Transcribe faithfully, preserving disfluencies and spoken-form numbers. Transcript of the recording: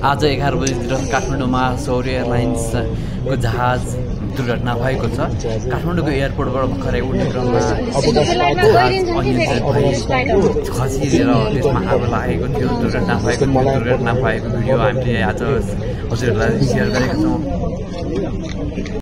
आज एघार बजीतिर काठमाडौँमा सौर्य एयरलाइन्सको जहाज दुर्घटना भएको छ। काठमाडौँको एयरपोर्टबाट भर्खरै उड्ने क्रममा खसिएर त्यसमा आगो लागेको थियो, दुर्घटना भएको थियो। दुर्घटना भएको भिडियो हामीले आज हजुरहरूलाई सेयर गरेका छौँ।